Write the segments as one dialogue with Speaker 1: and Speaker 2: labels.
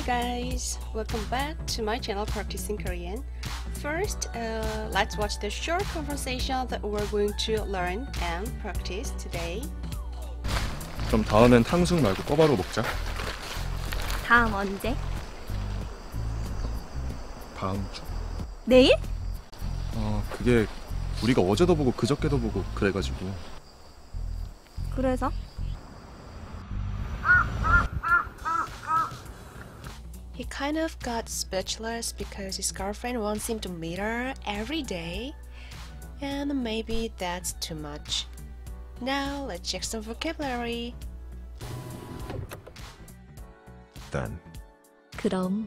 Speaker 1: Hi guys, welcome back to my channel Practicing Korean. First, let's watch the short conversation that we're going to learn and practice today.
Speaker 2: 그럼 다음엔 탕수육 말고 꿔바로 먹자.
Speaker 3: 다음 언제?
Speaker 2: 다음 주.
Speaker 3: 내일?
Speaker 2: 그게 우리가 어제도 보고 그저께도 보고 그래가지고.
Speaker 3: 그래서?
Speaker 1: He kind of got speechless because his girlfriend wants him to meet her every day, and maybe that's too much. Now let's check some vocabulary.
Speaker 4: Then.
Speaker 3: 그럼.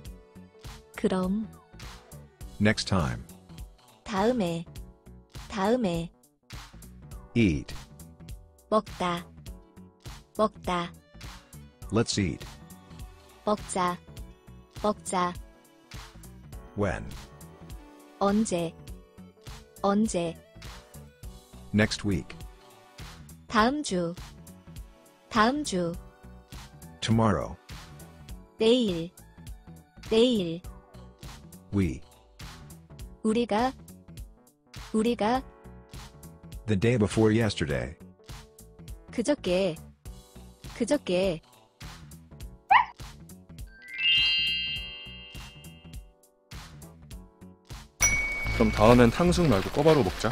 Speaker 4: Next time.
Speaker 3: 다음에.
Speaker 4: Eat.
Speaker 3: 먹다.
Speaker 4: Let's eat.
Speaker 3: 먹자.
Speaker 4: When.
Speaker 3: 언제.
Speaker 4: Next week.
Speaker 3: 다음 주.
Speaker 4: Tomorrow.
Speaker 3: 내일.
Speaker 4: We.
Speaker 3: 우리가.
Speaker 4: The day before yesterday.
Speaker 3: 그저께.
Speaker 2: 그럼 다음엔 탕수육 말고 꿔바로 먹자.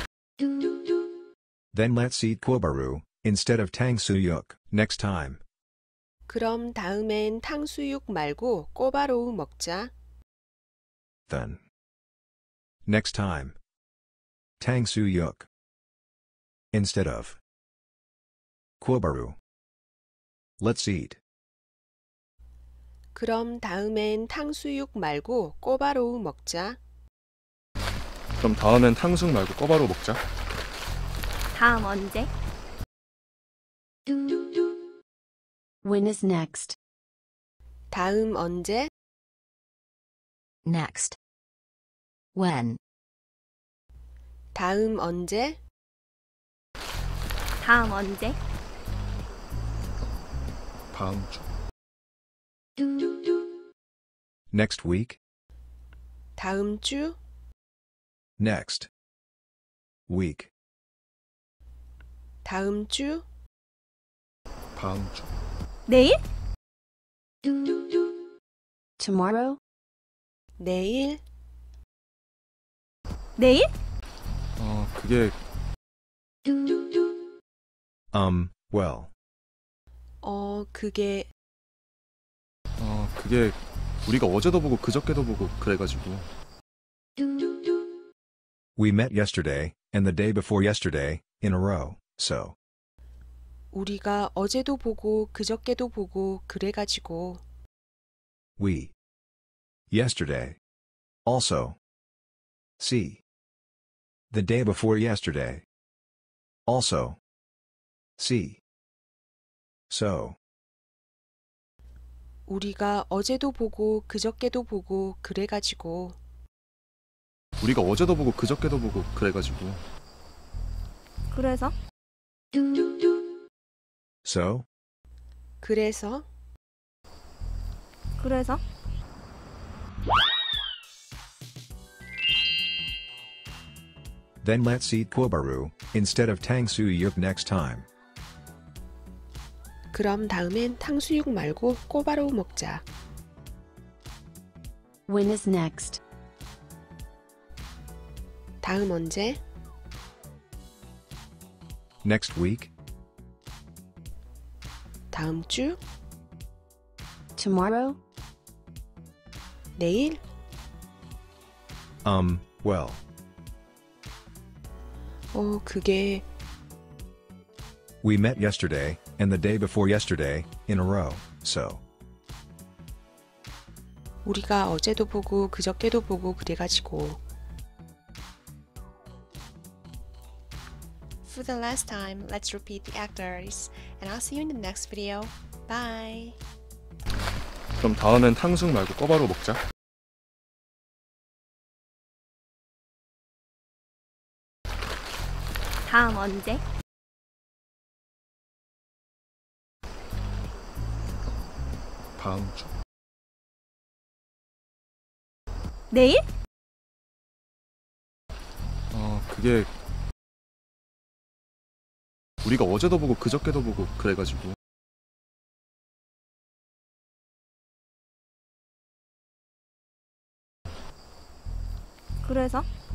Speaker 4: Then let's eat kobaru instead of tangsuyuk next time.
Speaker 1: 그럼 다음엔 탕수육 말고 꼬바로우 먹자.
Speaker 4: Then. Next time. Tangsuyuk instead of kobaru. Let's eat.
Speaker 1: 그럼 다음엔 탕수육 말고 꼬바로우 먹자.
Speaker 2: 그럼 다음엔 탕수육 말고 꿔바로 먹자.
Speaker 3: 다음 언제?
Speaker 5: When is next?
Speaker 1: 다음 언제?
Speaker 5: Next. When?
Speaker 1: 다음 언제?
Speaker 3: 다음 언제?
Speaker 2: 다음 주.
Speaker 4: Next week.
Speaker 1: 다음 주?
Speaker 4: Next. Week.
Speaker 1: 다음 주?
Speaker 2: 다음 주.
Speaker 3: 내일?
Speaker 5: Tomorrow?
Speaker 1: 내일?
Speaker 3: 내일?
Speaker 2: 그게
Speaker 4: Well.
Speaker 2: 그게 우리가 어제도 보고 그저께도 보고 그래가지고.
Speaker 4: We met yesterday and the day before yesterday in a row, so.
Speaker 1: 우리가 어제도 보고 그저께도 보고 그래가지고.
Speaker 4: We. Yesterday. Also. See. The day before yesterday. Also. See. So.
Speaker 1: 우리가 어제도 보고 그저께도 보고 그래가지고.
Speaker 2: 우리가 어제도 보고 그저께도 보고 그래가지고.
Speaker 3: 그래서?
Speaker 4: So.
Speaker 1: 그래서?
Speaker 4: Then let's eat kobaru instead of tangsuyuk next time.
Speaker 1: 그럼 다음엔 탕수육 말고 꼬바로우 먹자.
Speaker 5: When is next?
Speaker 1: 다음 언제?
Speaker 4: Next week.
Speaker 1: 다음 주?
Speaker 5: Tomorrow?
Speaker 1: 내일?
Speaker 4: Well.
Speaker 1: 그게
Speaker 4: We met yesterday and the day before yesterday in a row, so.
Speaker 1: 우리가 어제도 보고 그저께도 보고 그래가지고. For the last time, let's repeat the actors, and I'll see you in the next video. Bye!
Speaker 2: 그럼 다음엔 탕수육 말고 꿔바로 먹자.
Speaker 3: 다음 언제?
Speaker 2: 다음 주.
Speaker 3: 내일?
Speaker 2: 그게 우리가 어제도 보고 그저께도 보고 그래가지고.
Speaker 3: 그래서?